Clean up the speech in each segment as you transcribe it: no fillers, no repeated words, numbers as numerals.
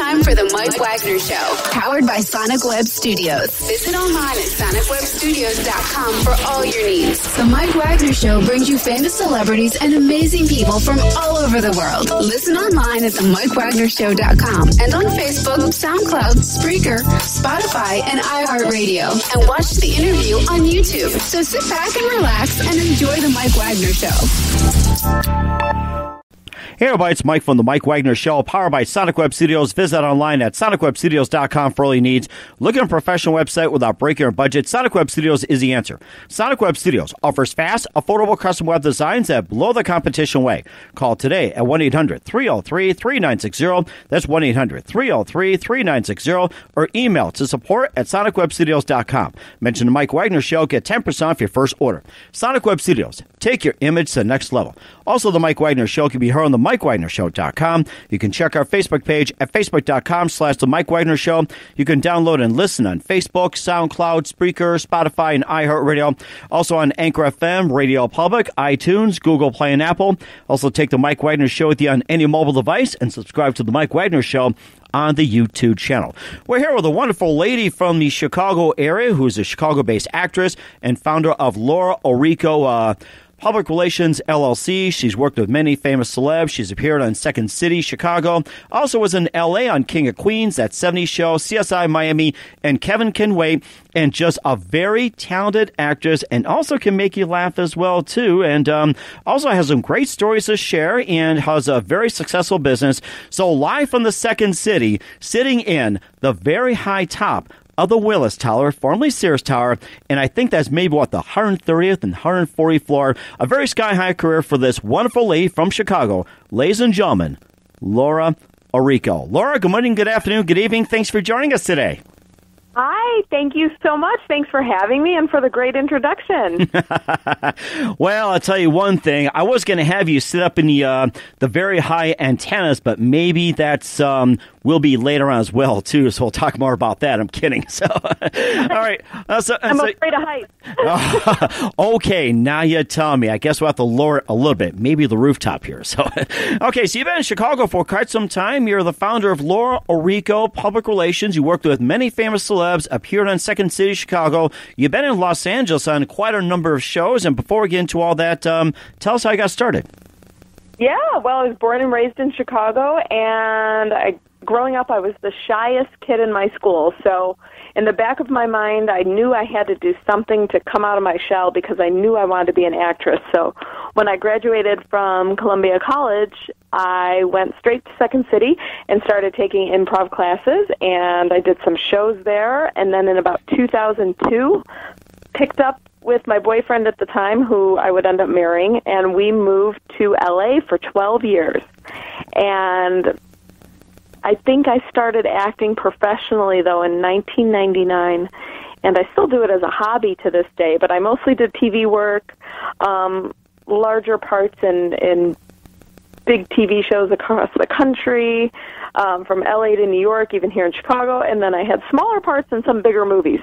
time for the Mike Wagner Show, powered by Sonic Web Studios. Visit online at sonicwebstudios.com for all your needs. The Mike Wagner Show brings you famous celebrities and amazing people from all over the world. Listen online at themikewagnershow.com and on Facebook, SoundCloud, Spreaker, Spotify, and iHeartRadio. And watch the interview on YouTube. So sit back and relax and enjoy the Mike Wagner Show. Hey everybody, it's Mike from the Mike Wagner Show, powered by Sonic Web Studios. Visit online at sonicwebstudios.com for all your needs. Look at a professional website without breaking your budget. Sonic Web Studios is the answer. Sonic Web Studios offers fast, affordable custom web designs that blow the competition away. Call today at 1-800-303-3960. That's 1-800-303-3960. Or email to support at sonicwebstudios.com. Mention the Mike Wagner Show. Get 10% off your first order. Sonic Web Studios. Take your image to the next level. Also, the Mike Wagner Show can be heard on the MikeWagnerShow.com. You can check our Facebook page at Facebook.com/The Mike Wagner Show. You can download and listen on Facebook, SoundCloud, Spreaker, Spotify, and iHeartRadio. Also on Anchor FM, Radio Public, iTunes, Google Play, and Apple. Also take the Mike Wagner Show with you on any mobile device and subscribe to the Mike Wagner Show on the YouTube channel. We're here with a wonderful lady from the Chicago area who is a Chicago-based actress and founder of Laura Orrico Public Relations LLC. She's worked with many famous celebs. She's appeared on Second City, Chicago. Also was in L.A. on King of Queens, That 70s Show, CSI Miami, and Kevin Can Wait. And just a very talented actress, and also can make you laugh as well, too. And also has some great stories to share and has a very successful business. So live from the Second City, sitting in the very high top of the Willis Tower, formerly Sears Tower, and I think that's maybe, the 130th and 140th floor. A very sky-high career for this wonderful lady from Chicago. Ladies and gentlemen, Laura Orrico. Laura, good morning, good afternoon, good evening. Thanks for joining us today. Hi, thank you so much. Thanks for having me and for the great introduction. Well, I'll tell you one thing. I was going to have you sit up in the very high antennas, but maybe that's will be later on as well, too, so we'll talk more about that. I'm kidding. So, all right. I'm afraid of heights. Okay, now you tell me. I guess we'll have to lower it a little bit, maybe the rooftop here. So, okay, so you've been in Chicago for quite some time. You're the founder of Laura Orrico Public Relations. You worked with many famous celebs, appeared on Second City, Chicago. You've been in Los Angeles on quite a number of shows, and before we get into all that, tell us how you got started. Yeah, well, I was born and raised in Chicago, and growing up, I was the shyest kid in my school. So in the back of my mind, I knew I had to do something to come out of my shell because I knew I wanted to be an actress. So when I graduated from Columbia College, I went straight to Second City and started taking improv classes, and I did some shows there. And then in about 2002, picked up with my boyfriend at the time, who I would end up marrying, and we moved to L.A. for 12 years. And I think I started acting professionally, though, in 1999, and I still do it as a hobby to this day, but I mostly did TV work, larger parts in big TV shows across the country, from L.A. to New York, even here in Chicago, and then I had smaller parts in some bigger movies.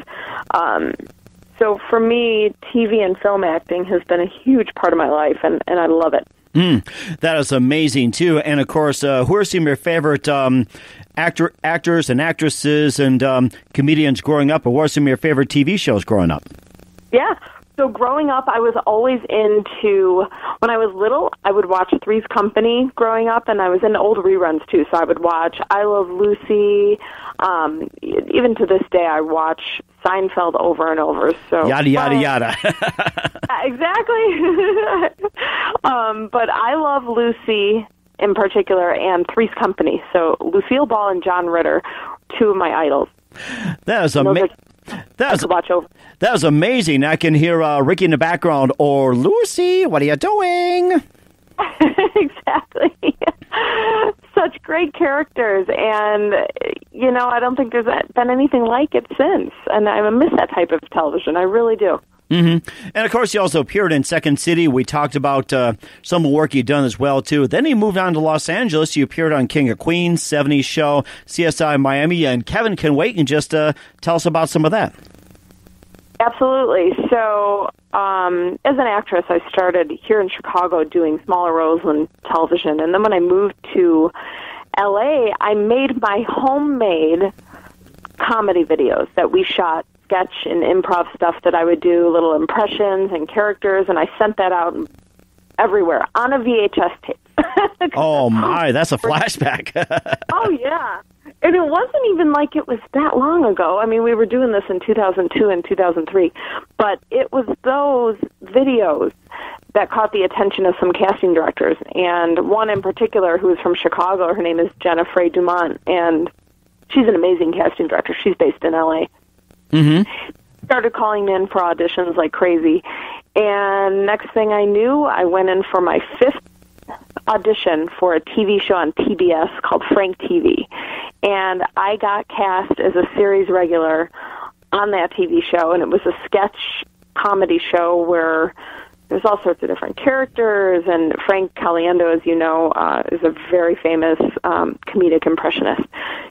So for me, TV and film acting has been a huge part of my life, and I love it. That is amazing, too. And, of course, who are some of your favorite actors and actresses and comedians growing up, or what are some of your favorite TV shows growing up? Yeah. So growing up, I was always into, when I was little, I would watch Three's Company growing up, and I was into old reruns, too. So I would watch I Love Lucy. Even to this day, I watch Seinfeld over and over. So yada, yada, yada. Exactly. But I Love Lucy in particular, and Three's Company. So Lucille Ball and John Ritter, two of my idols. That is amazing. That was amazing. I can hear Ricky in the background, or Lucy, what are you doing? Exactly. Such great characters, and, I don't think there's been anything like it since, and I miss that type of television. I really do. Mm-hmm. And, of course, you also appeared in Second City. We talked about some of the work you've done as well, too. Then you moved on to Los Angeles. You appeared on King of Queens, 70s Show, CSI Miami, and Kevin Can Wait. And just tell us about some of that. Absolutely. So as an actress, I started here in Chicago doing smaller roles on television. And then when I moved to L.A., I made my homemade comedy videos that we shot, sketch and improv stuff that I would do, little impressions and characters, and I sent that out everywhere on a VHS tape. Oh, my, that's a flashback. Oh, yeah. And it wasn't even like it was that long ago. I mean, we were doing this in 2002 and 2003, but it was those videos that caught the attention of some casting directors, and one in particular who is from Chicago. Her name is Jenna Frey Dumont, and she's an amazing casting director. She's based in L.A. Mm-hmm. Started calling me in for auditions like crazy, and next thing I knew, I went in for my 5th audition for a TV show on PBS called Frank TV, and I got cast as a series regular on that TV show, and it was a sketch comedy show where there's all sorts of different characters, and Frank Caliendo, as you know, is a very famous comedic impressionist.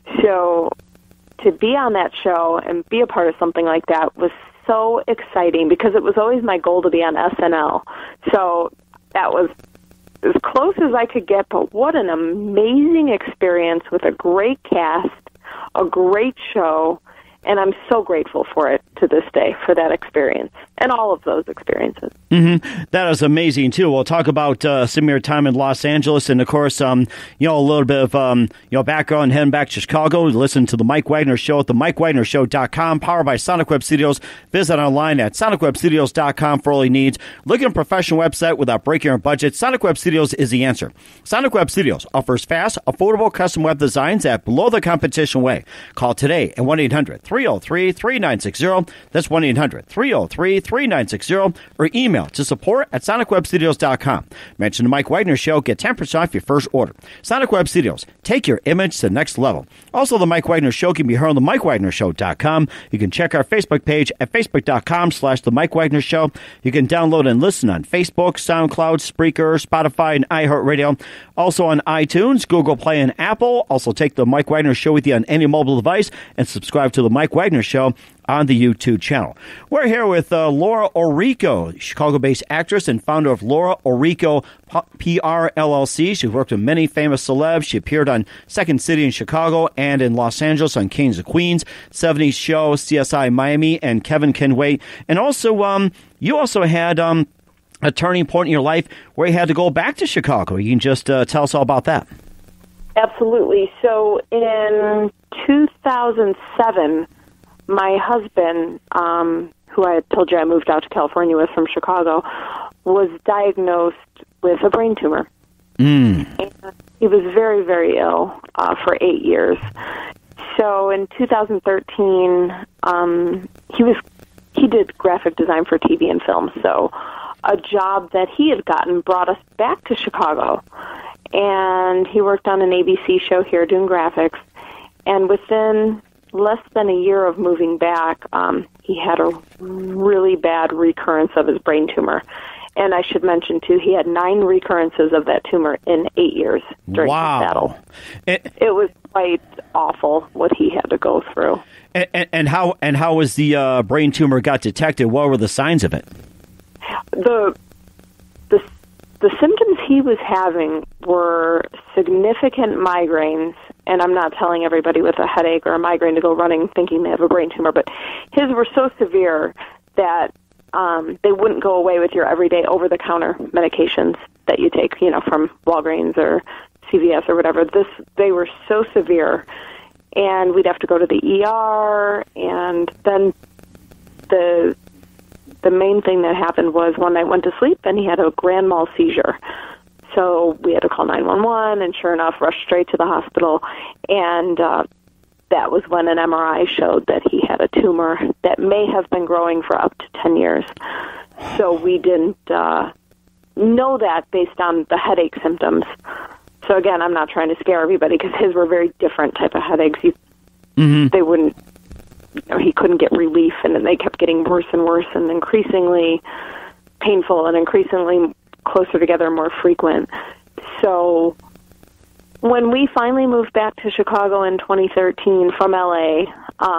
So to be on that show and be a part of something like that was so exciting, because it was always my goal to be on SNL. So that was as close as I could get, but what an amazing experience with a great cast, a great show, and I'm so grateful for it to this day, for that experience and all of those experiences. Mm-hmm. That is amazing, too. We'll talk about some of your time in Los Angeles and, of course, a little bit of, background heading back to Chicago. Listen to The Mike Wagner Show at themikewagnershow.com, powered by Sonic Web Studios. Visit online at sonicwebstudios.com for all your needs. Look at a professional website without breaking your budget. Sonic Web Studios is the answer. Sonic Web Studios offers fast, affordable custom web designs at below the competition way. Call today at 1-800-303-3960. That's 1-800-303-3960. Or email to support at sonicwebstudios.com. Mention the Mike Wagner Show. Get 10% off your first order. Sonic Web Studios. Take your image to the next level. Also, the Mike Wagner Show can be heard on the MikeWagnerShow.com. You can check our Facebook page at Facebook.com/The Mike Wagner Show. You can download and listen on Facebook, SoundCloud, Spreaker, Spotify, and iHeartRadio. Also on iTunes, Google Play, and Apple. Also take the Mike Wagner Show with you on any mobile device and subscribe to the Mike Wagner Show on the YouTube channel. We're here with Laura Orrico, Chicago-based actress and founder of Laura Orrico PR LLC. She's worked with many famous celebs. She appeared on Second City in Chicago and in Los Angeles on Kings of Queens, 70s Show, CSI Miami, and Kevin Can Wait. And also, you also had a turning point in your life where you had to go back to Chicago. You can just tell us all about that. Absolutely. So in 2007, my husband, who I had told you I moved out to California with from Chicago, was diagnosed with a brain tumor. And he was very, very ill for 8 years. So in 2013, he did graphic design for TV and film. So a job that he had gotten brought us back to Chicago. And he worked on an ABC show here doing graphics. And within less than a year of moving back, he had a really bad recurrence of his brain tumor. And I should mention, too, he had 9 recurrences of that tumor in 8 years during his battle. It was quite awful what he had to go through. And how was the brain tumor got detected? What were the signs of it? The symptoms he was having were significant migraines, and I'm not telling everybody with a headache or a migraine to go running thinking they have a brain tumor, but his were so severe that they wouldn't go away with your everyday over-the-counter medications that you take, from Walgreens or CVS or whatever. They were so severe, and we'd have to go to the ER, and then the main thing that happened was one night went to sleep and he had a grand mal seizure. So we had to call 911, and sure enough, rushed straight to the hospital. And that was when an MRI showed that he had a tumor that may have been growing for up to 10 years. So we didn't know that based on the headache symptoms. So again, I'm not trying to scare everybody, because his were very different type of headaches. They wouldn't. He couldn't get relief, and then they kept getting worse and worse and increasingly painful and increasingly closer together and more frequent. So when we finally moved back to Chicago in 2013 from L.A.,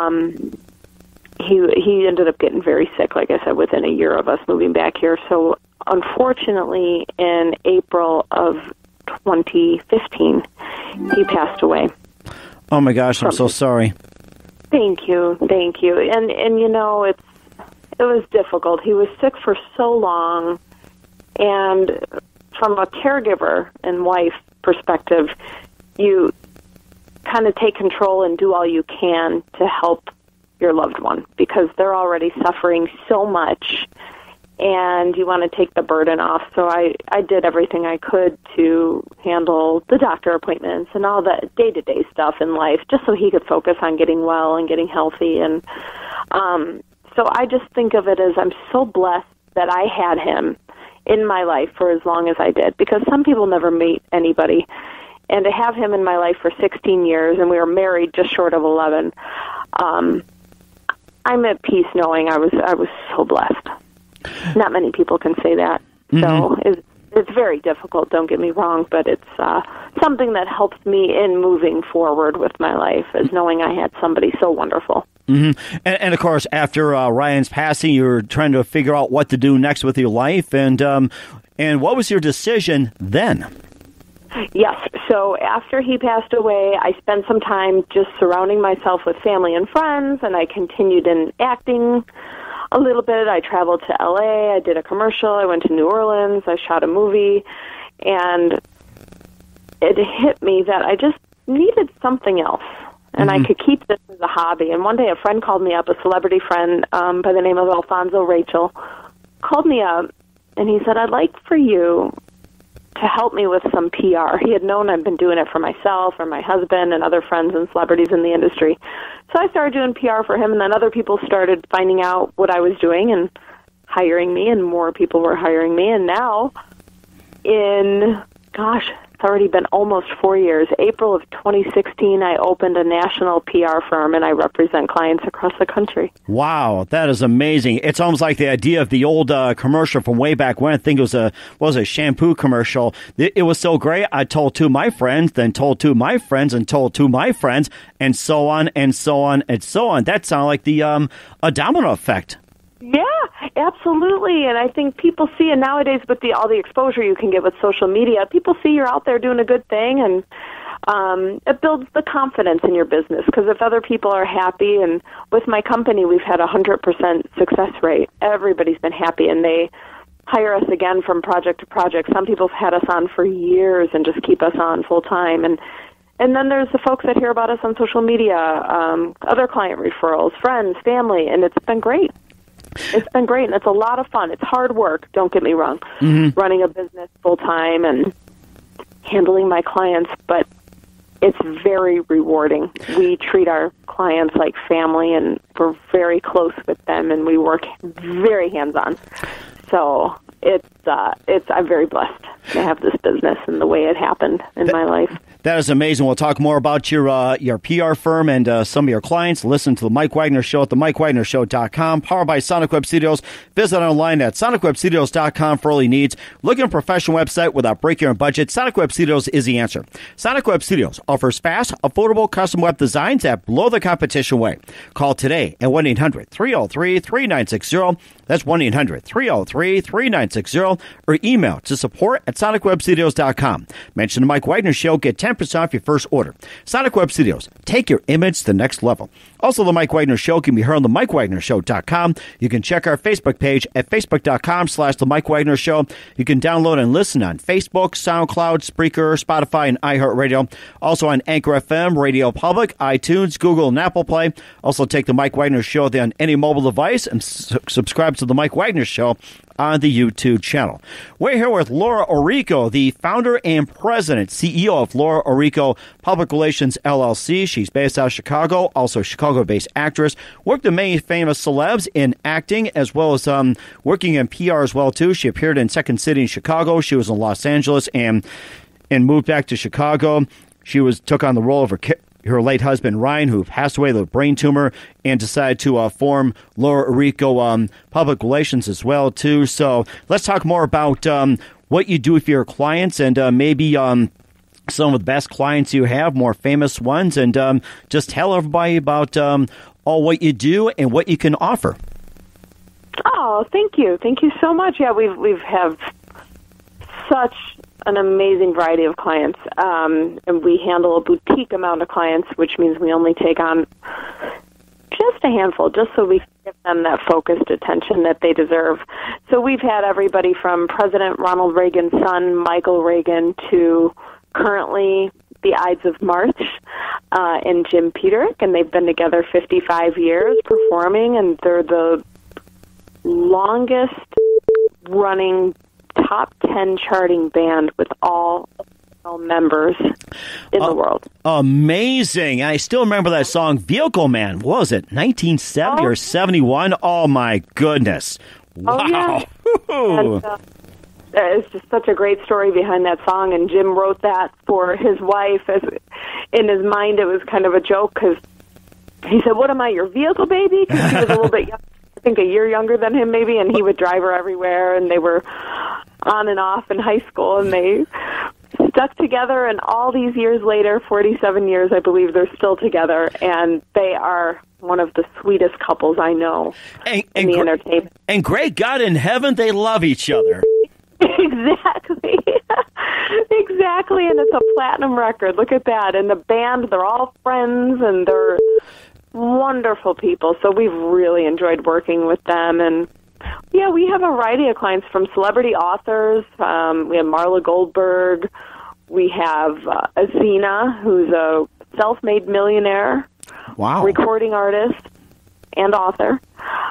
he ended up getting very sick, like I said, within a year of us moving back here. So unfortunately, in April of 2015, he passed away. Oh my gosh, I'm so sorry. Thank you. And you know, it was difficult. He was sick for so long, and from a caregiver and wife perspective, you kind of take control and do all you can to help your loved one because they're already suffering so much, and you want to take the burden off. So I did everything I could to handle the doctor appointments and all the day-to-day stuff in life just so he could focus on getting well and getting healthy. And so I just think of it as I'm so blessed that I had him in my life for as long as I did, because some people never meet anybody. And to have him in my life for 16 years, and we were married just short of 11, I'm at peace knowing I was so blessed. Not many people can say that. Mm-hmm. So it's very difficult, don't get me wrong, but it's something that helps me in moving forward with my life, is knowing I had somebody so wonderful. Mm-hmm. And of course, after Ryan's passing, you were trying to figure out what to do next with your life. And what was your decision then? Yes. So after he passed away, I spent some time just surrounding myself with family and friends, and I continued in acting a little bit. I traveled to L.A., I did a commercial, I went to New Orleans, I shot a movie, and it hit me that I just needed something else, and I could keep this as a hobby. And one day a friend called me up, a celebrity friend by the name of Alfonso Rachel, called me up, and he said, I'd like for you to help me with some PR. He had known I'd been doing it for myself or my husband and other friends and celebrities in the industry. So I started doing PR for him, and then other people started finding out what I was doing and hiring me, and more people were hiring me. And now, it's already been almost 4 years. April of 2016, I opened a national PR firm, and I represent clients across the country. Wow, that is amazing. It's almost like the idea of the old commercial from way back when. I think it was a shampoo commercial. It was so great. I told two of my friends, then told two of my friends, and told two of my friends, and so on, and so on, and so on. That sounded like the a domino effect. Yeah, absolutely. And I think people see it nowadays with all the exposure you can get with social media. People see you're out there doing a good thing, and it builds the confidence in your business, because if other people are happy, and with my company, we've had 100% success rate. Everybody's been happy, and they hire us again from project to project. Some people have had us on for years and just keep us on full time. And then there's the folks that hear about us on social media, other client referrals, friends, family, and it's been great. It's been great, and it's a lot of fun. It's hard work, don't get me wrong, running a business full-time and handling my clients, but it's very rewarding. We treat our clients like family, and we're very close with them, and we work very hands-on. So I'm very blessed to have this business and the way it happened in my life. That is amazing. We'll talk more about your PR firm and some of your clients. Listen to the Mike Wagner Show at themikewagnershow.com. Powered by Sonic Web Studios. Visit online at sonicwebstudios.com for all your needs. Looking for a professional website without breaking your budget? Sonic Web Studios is the answer. Sonic Web Studios offers fast, affordable custom web designs that blow the competition away. Call today at 1-800-303-3960. That's 1-800-303-3960. Or email to support@sonicwebstudios.com. Mention the Mike Wagner Show. Get 10% off your first order. Sonic Web Studios. Take your image to the next level. Also, the Mike Wagner Show can be heard on the MikeWagnerShow.com. You can check our Facebook page at Facebook.com/The Mike Wagner Show. You can download and listen on Facebook, SoundCloud, Spreaker, Spotify, and iHeartRadio. Also on Anchor FM, Radio Public, iTunes, Google, and Apple Play. Also take the Mike Wagner Show on any mobile device and subscribe to the Mike Wagner Show on the YouTube channel. We're here with Laura Orrico, the founder and president, CEO of Laura Orrico Public Relations, LLC. She's based out of Chicago, also a Chicago-based actress. Worked with many famous celebs in acting, as well as working in PR as well, too. She appeared in Second City in Chicago. She was in Los Angeles and moved back to Chicago. She took on the role of her late husband, Ryan, who passed away with a brain tumor, and decided to form Laura Orrico Public Relations as well, too. So let's talk more about what you do for your clients, and maybe some of the best clients you have, more famous ones, and just tell everybody about all what you do and what you can offer. Oh, thank you. Thank you so much. Yeah, we've have such an amazing variety of clients, and we handle a boutique amount of clients, which means we only take on just a handful, just so we can give them that focused attention that they deserve. So we've had everybody from President Ronald Reagan's son, Michael Reagan, to currently the Ides of March and Jim Peterick, and they've been together 55 years performing, and they're the longest running top 10 charting band with all members in the world. Amazing. I still remember that song, Vehicle Man. What was it, 1970 or 71? Oh, my goodness. Wow. Oh, yeah. And, it's just such a great story behind that song, and Jim wrote that for his wife. In his mind, it was kind of a joke, because he said, "What am I, your vehicle baby?" Because he was a little bit young, I think a year younger than him maybe, and he would drive her everywhere, and they were on and off in high school, and they stuck together, and all these years later, 47 years, I believe, they're still together, and they are one of the sweetest couples I know in the entertainment. And great God in heaven, they love each other. Exactly. Exactly, and it's a platinum record. Look at that. And the band, they're all friends, and they're wonderful people. So we've really enjoyed working with them. And, yeah, we have a variety of clients, from celebrity authors. We have Marla Goldberg. We have Azina, who's a self-made millionaire, recording artist and author.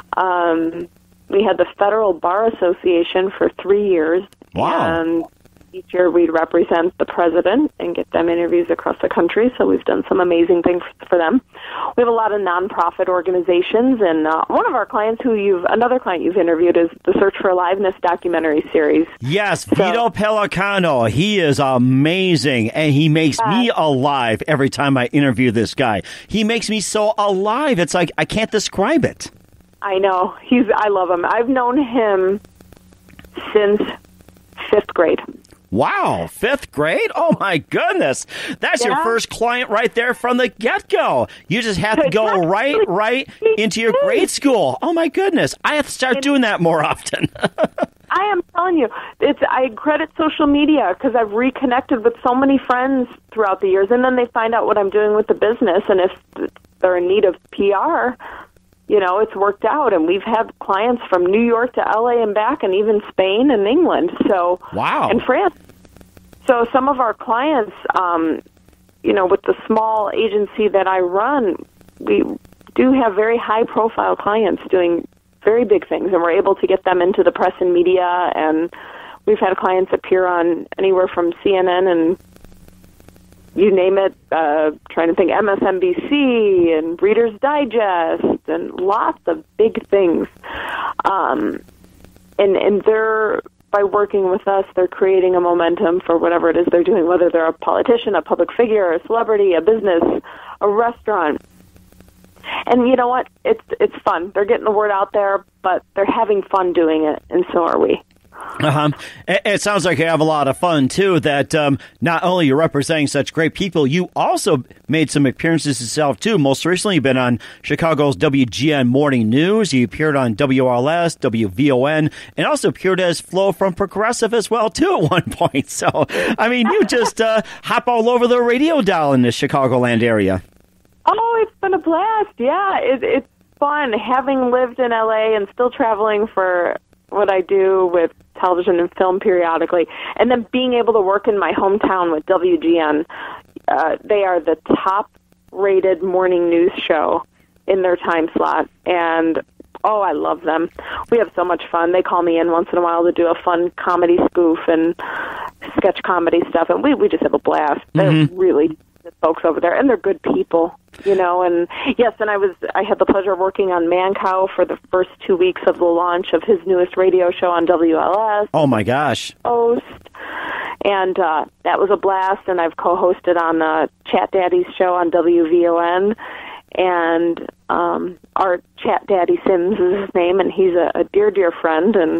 We had the Federal Bar Association for 3 years. Wow. And each year we'd represent the president and get them interviews across the country, so we've done some amazing things for them. We have a lot of nonprofit organizations, and one of our clients another client you've interviewed is the Search for Aliveness documentary series. Yes, Vito Pellicano. He is amazing, and he makes me alive every time I interview this guy. He makes me so alive. It's like I can't describe it. I know. I love him. I've known him since 5th grade. Wow, 5th grade? Oh, my goodness. That's your first client right there from the get-go. You just have to go right into your grade school. Oh, my goodness. I have to start doing that more often. I am telling you, I credit social media, because I've reconnected with so many friends throughout the years, and then they find out what I'm doing with the business, and if they're in need of PR, it's worked out, and we've had clients from New York to LA and back, and even Spain and England. So, wow. And France. So some of our clients, with the small agency that I run, we do have very high-profile clients doing very big things, and we're able to get them into the press and media, and we've had clients appear on anywhere from CNN and you name it, trying to think, MSNBC and Reader's Digest and lots of big things. And they're, by working with us, they're creating a momentum for whatever it is they're doing, whether they're a politician, a public figure, a celebrity, a business, a restaurant. And you know what? It's fun. They're getting the word out there, but they're having fun doing it, and so are we. It sounds like you have a lot of fun, too, that not only you're representing such great people, you also made some appearances yourself, too. Most recently, you've been on Chicago's WGN Morning News. You appeared on WRLS, WVON, and also appeared as Flo from Progressive as well, too, at one point. So, I mean, you just hop all over the radio dial in the Chicagoland area. Oh, it's been a blast. Yeah, it's fun. Having lived in L.A. and still traveling for what I do with television and film periodically, and then being able to work in my hometown with WGN. They are the top-rated morning news show in their time slot, and I love them. We have so much fun. They call me in once in a while to do a fun comedy spoof and sketch comedy stuff, and we just have a blast. They're really good folks over there, and they're good people. And yes, and I had the pleasure of working on Mancow for the first 2 weeks of the launch of his newest radio show on WLS. Oh, my gosh. Host. And that was a blast, and I've co-hosted on Chat Daddy's show on WVON, and our Chat Daddy Sims is his name, and he's a dear, dear friend, and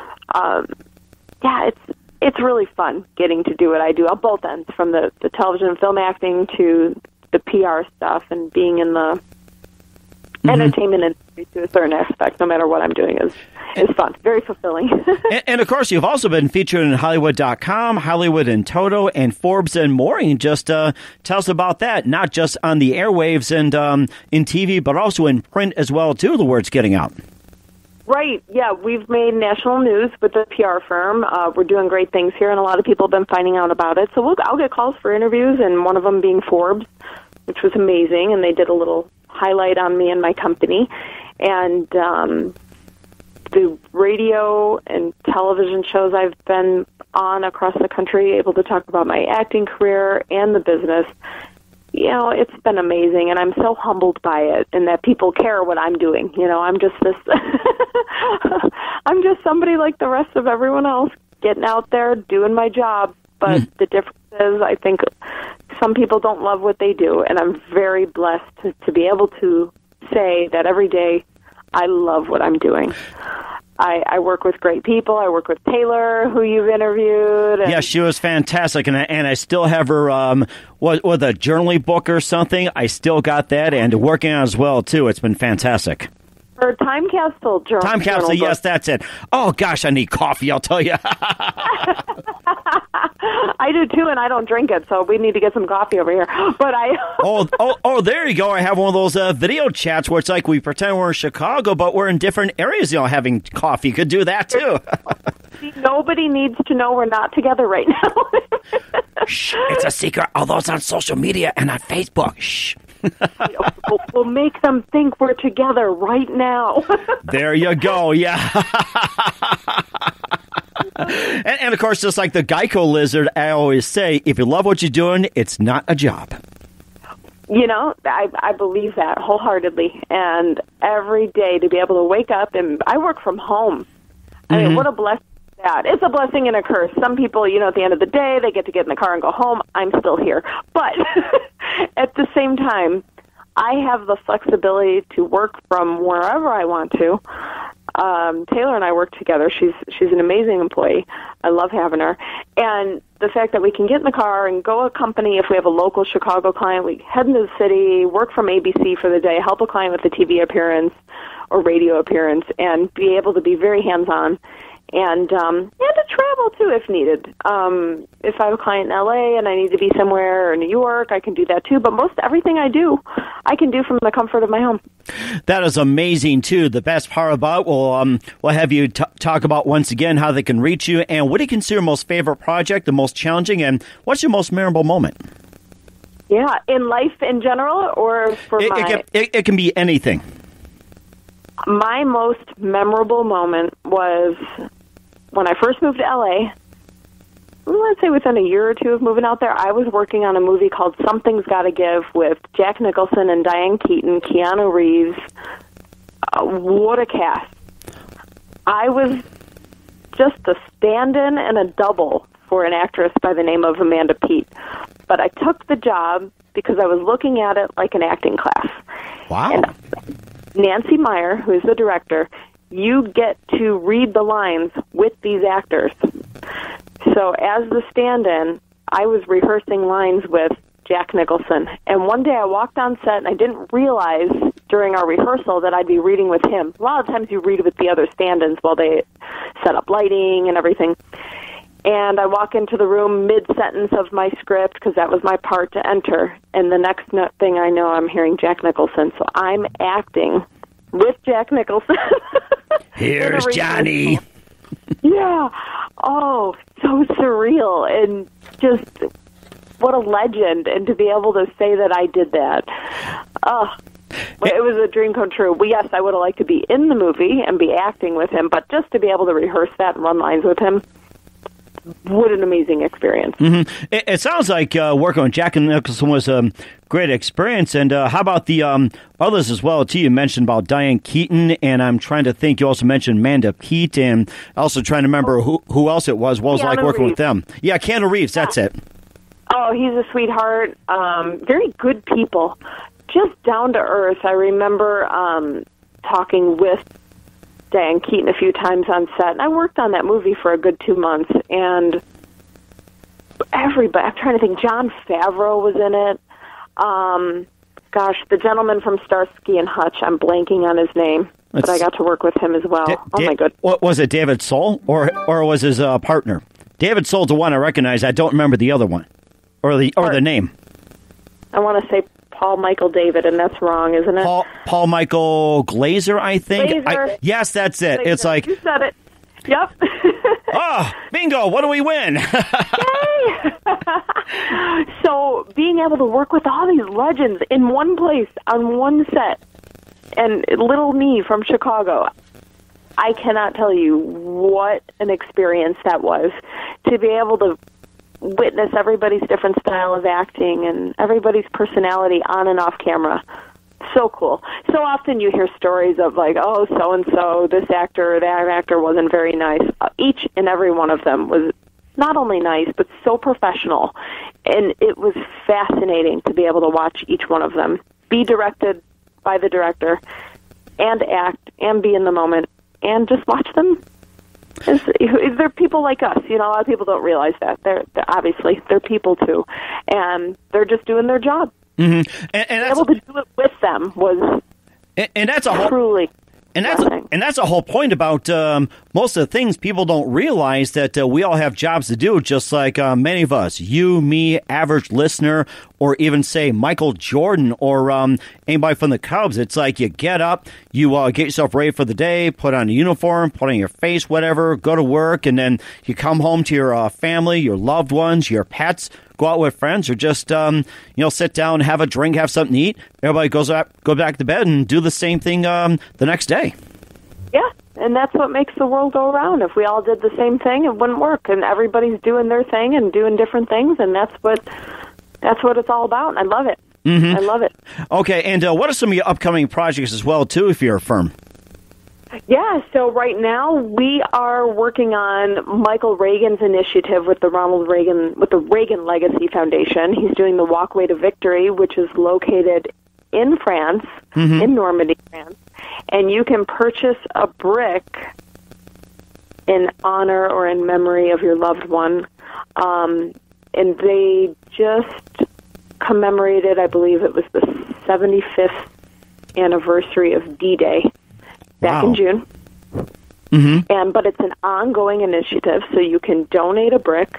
it's really fun getting to do what I do on both ends, from the television and film acting to the PR stuff and being in the entertainment and to a certain aspect, no matter what I'm doing, is fun. Very fulfilling. and, of course, you've also been featured in Hollywood.com, Hollywood in Toto, and Forbes and more. And just tell us about that, not just on the airwaves and in TV, but also in print as well, too, the word's getting out. Right, yeah, we've made national news with the PR firm. We're doing great things here, and a lot of people have been finding out about it. So I'll get calls for interviews, and one of them being Forbes, which was amazing, and they did a little highlight on me and my company. And the radio and television shows I've been on across the country, able to talk about my acting career and the business. You know, it's been amazing, and I'm so humbled by it, and that people care what I'm doing. You know, I'm just this, I'm just somebody like the rest of everyone else, getting out there, doing my job. But the difference is, I think some people don't love what they do, and I'm very blessed to be able to say that every day I love what I'm doing. I work with great people. I work with Taylor, who you've interviewed. Yeah, she was fantastic, and I still have her, with a journaling book or something. I still got that, and working on it as well, too. It's been fantastic. Her Time Capsule journal. Time Capsule, yes, that's it. Oh, gosh, I need coffee, I'll tell you. I do, too, and I don't drink it, so we need to get some coffee over here. But oh, there you go. I have one of those video chats where it's like we pretend we're in Chicago, but we're in different areas, having coffee. Could do that, too. See, nobody needs to know we're not together right now. Shh, it's a secret, although it's on social media and on Facebook. Shh. We'll make them think we're together right now. There you go, yeah. and of course, just like the Geico lizard, I always say, if you love what you're doing, it's not a job. You know, I believe that wholeheartedly. And every day to be able to wake up, and I work from home. I mean, what a blessing that. It's a blessing and a curse. Some people, at the end of the day, they get to get in the car and go home. I'm still here. But at the same time, I have the flexibility to work from wherever I want to. Taylor and I work together. She's an amazing employee. I love having her. And the fact that we can get in the car and go accompany, if we have a local Chicago client, we head into the city, work from ABC for the day, help a client with a TV appearance or radio appearance, and be able to be very hands-on. And to travel, too, if needed. If I have a client in L.A. and I need to be somewhere, or New York, I can do that, too. But most everything I do, I can do from the comfort of my home. That is amazing, too. The best part about, we'll have you talk about, once again, how they can reach you. And what do you consider your most favorite project, the most challenging, and what's your most memorable moment? Yeah, in life in general, or for it can be anything. My most memorable moment was when I first moved to L.A., let's say within a year or two of moving out there, I was working on a movie called Something's Gotta Give with Jack Nicholson and Diane Keaton, Keanu Reeves. What a cast. I was just a stand-in and a double for an actress by the name of Amanda Peet. But I took the job because I was looking at it like an acting class. Wow. And Nancy Meyer, who is the director, you get to read the lines with these actors. So as the stand-in, I was rehearsing lines with Jack Nicholson. And one day I walked on set, and I didn't realize during our rehearsal that I'd be reading with him. A lot of times you read with the other stand-ins while they set up lighting and everything. And I walk into the room mid-sentence of my script, because that was my part to enter. And the next thing I know, I'm hearing Jack Nicholson. So I'm acting with Jack Nicholson. Here's Johnny. Yeah. Oh, so surreal. And just what a legend. And to be able to say that I did that. Oh, it was a dream come true. Yes, I would have liked to be in the movie and be acting with him, but just to be able to rehearse that and run lines with him, what an amazing experience. Mm-hmm. It sounds like working with Jack Nicholson was a great experience. And how about the others as well, too? You mentioned about Diane Keaton, and I'm trying to think, you also mentioned Amanda Peet, and also trying to remember who else it was. What was it like working with them? Yeah, Keanu Reeves, that's it. Oh, he's a sweetheart. Very good people. Just down to earth. I remember talking with Diane Keaton a few times on set, and I worked on that movie for a good 2 months, and everybody, I'm trying to think, Jon Favreau was in it. gosh, the gentleman from Starsky and Hutch. I'm blanking on his name, but I got to work with him as well. My goodness. What was it, David Soul, or was his partner? David Soul's the one I recognize. I don't remember the other one, or the name. I want to say Paul Michael David, and that's wrong, isn't it? Paul Michael Glazer, I think. Yes, that's it. Glazer. It's like... You said it. Yep. Oh, bingo. What do we win? Yay! So being able to work with all these legends in one place, on one set, and little me from Chicago, I cannot tell you what an experience that was, to be able to witness everybody's different style of acting and everybody's personality on and off camera. So cool. So often you hear stories of like, oh, so-and-so, this actor or that actor wasn't very nice. Each and every one of them was not only nice, but so professional. And it was fascinating to be able to watch each one of them be directed by the director and act and be in the moment and just watch them. They're people like us. You know, a lot of people don't realize that. They're obviously, they're people too. And they're just doing their job. Mm-hmm. And able to do it with them was and that's a truly and that's a whole point about most of the things people don't realize, that we all have jobs to do, just like many of us, you, me, average listener, or even say Michael Jordan or anybody from the Cubs. It's like you get up, you get yourself ready for the day, put on a uniform, put on your face, whatever, go to work, and then you come home to your family, your loved ones, your pets, go out with friends, or just sit down, have a drink, have something to eat. Everybody go back to bed and do the same thing the next day. Yeah, and that's what makes the world go around. If we all did the same thing, it wouldn't work. And everybody's doing their thing and doing different things, and that's what it's all about. I love it. Mm-hmm. I love it. Okay, and what are some of your upcoming projects as well, too, if you're a firm? Yeah, so right now we are working on Michael Reagan's initiative with the Reagan Legacy Foundation. He's doing the Walkway to Victory, which is located in France, in Normandy, France. And you can purchase a brick in honor or in memory of your loved one. And they just commemorated, I believe it was the 75th anniversary of D-Day back in June. Mm-hmm. But it's an ongoing initiative, so you can donate a brick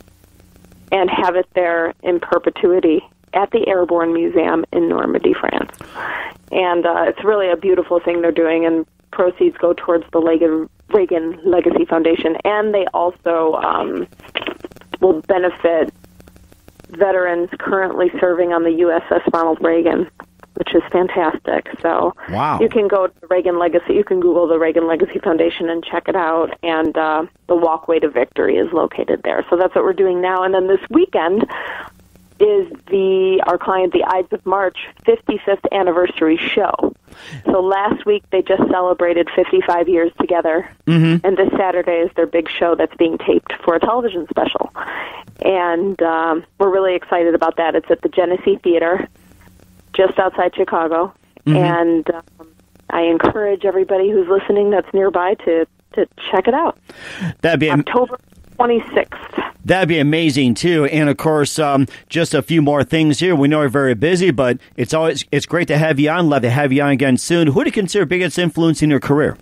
and have it there in perpetuity at the Airborne Museum in Normandy, France. And it's really a beautiful thing they're doing, and proceeds go towards the Reagan Legacy Foundation. And they also will benefit veterans currently serving on the USS Ronald Reagan, which is fantastic. So you can go to Reagan Legacy. You can Google the Reagan Legacy Foundation and check it out. And the Walkway to Victory is located there. So that's what we're doing now. And then this weekend is our client, the Ides of March 55th anniversary show. So last week they just celebrated 55 years together, and this Saturday is their big show that's being taped for a television special. And we're really excited about that. It's at the Genesee Theater, just outside Chicago, and I encourage everybody who's listening that's nearby to check it out. That'd be October 26th. That'd be amazing, too. And, of course, just a few more things here. We know you're very busy, but it's great to have you on. Love to have you on again soon. Who do you consider biggest influence in your career?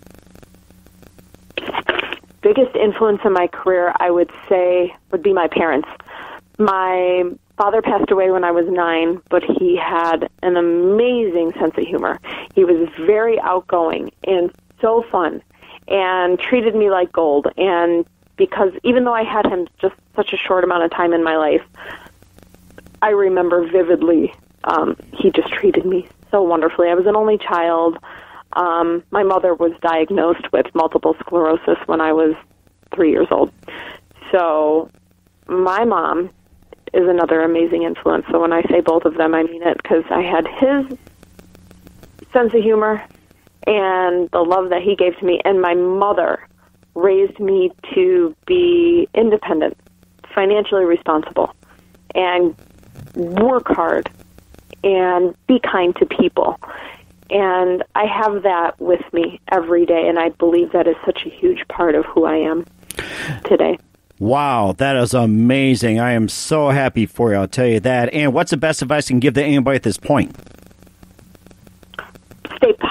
Biggest influence in my career, I would say, would be my parents. My father passed away when I was 9, but he had an amazing sense of humor. He was very outgoing and so fun and treated me like gold. And because even though I had him just such a short amount of time in my life, I remember vividly he just treated me so wonderfully. I was an only child. My mother was diagnosed with multiple sclerosis when I was 3 years old. So my mom is another amazing influence. So when I say both of them, I mean it, because I had his sense of humor and the love that he gave to me, and my mother raised me to be independent, financially responsible, and work hard and be kind to people. And I have that with me every day, and I believe that is such a huge part of who I am today. Wow, that is amazing. I am so happy for you, I'll tell you that. And what's the best advice you can give to anybody at this point?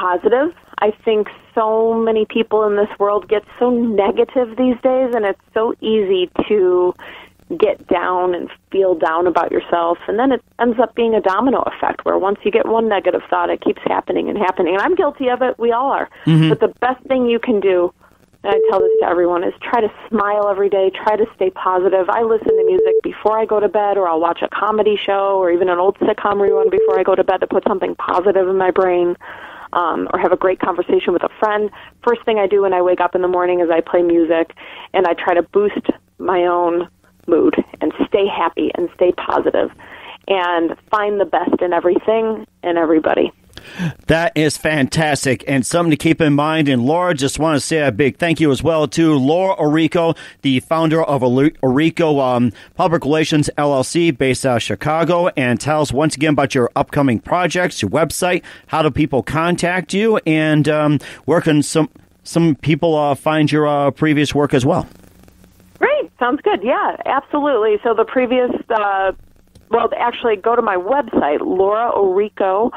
positive. I think so many people in this world get so negative these days, and it's so easy to get down and feel down about yourself, and then it ends up being a domino effect where once you get one negative thought, it keeps happening and happening. And I'm guilty of it. We all are. But the best thing you can do, and I tell this to everyone, is try to smile every day, try to stay positive. I listen to music before I go to bed, or I'll watch a comedy show or even an old sitcom rerun before I go to bed to put something positive in my brain, or have a great conversation with a friend. First thing I do when I wake up in the morning is I play music, and I try to boost my own mood and stay happy and stay positive and find the best in everything and everybody. That is fantastic and something to keep in mind. And Laura, just want to say a big thank you as well to Laura Orrico, the founder of Orrico Public Relations LLC based out of Chicago. And tell us once again about your upcoming projects, your website, how do people contact you, and where can some people find your previous work as well? Great. Sounds good. Yeah, absolutely. So the previous, actually go to my website, Laura Orrico,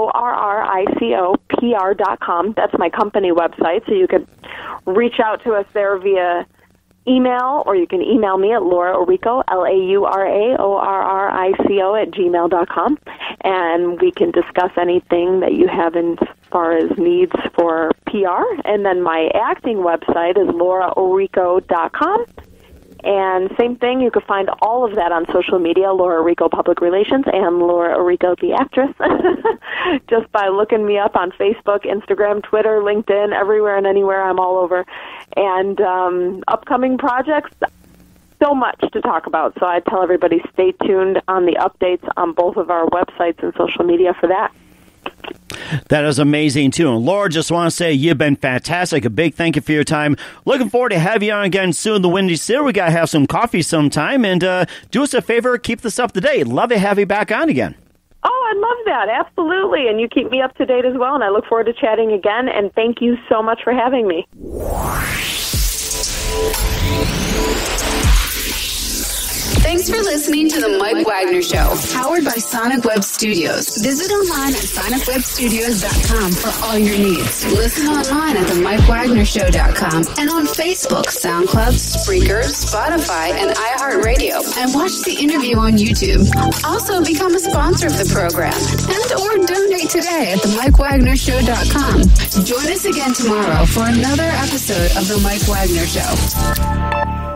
ORRICOPR.com. That's my company website. So you could reach out to us there via email, or you can email me at Laura Orrico, LAURAORRICO @gmail.com. And we can discuss anything that you have in far as needs for PR. And then my acting website is LauraOrrico.com. And same thing, you can find all of that on social media, Laura Orrico Public Relations and Laura Orrico the actress, just by looking me up on Facebook, Instagram, Twitter, LinkedIn, everywhere and anywhere. I'm all over. And upcoming projects, so much to talk about. So I tell everybody stay tuned on the updates on both of our websites and social media for that. That is amazing, too. And Laura, just want to say you've been fantastic. A big thank you for your time. Looking forward to have you on again soon in the Windy City. We got to have some coffee sometime. And do us a favor, keep this up to date. Love to have you back on again. Oh, I love that. Absolutely. And you keep me up to date as well. And I look forward to chatting again. And thank you so much for having me. Thanks for listening to The Mike Wagner Show, powered by Sonic Web Studios. Visit online at sonicwebstudios.com for all your needs. Listen online at themikewagnershow.com and on Facebook, SoundCloud, Spreaker, Spotify, and iHeartRadio. And watch the interview on YouTube. Also, become a sponsor of the program and or donate today at themikewagnershow.com. Join us again tomorrow for another episode of The Mike Wagner Show.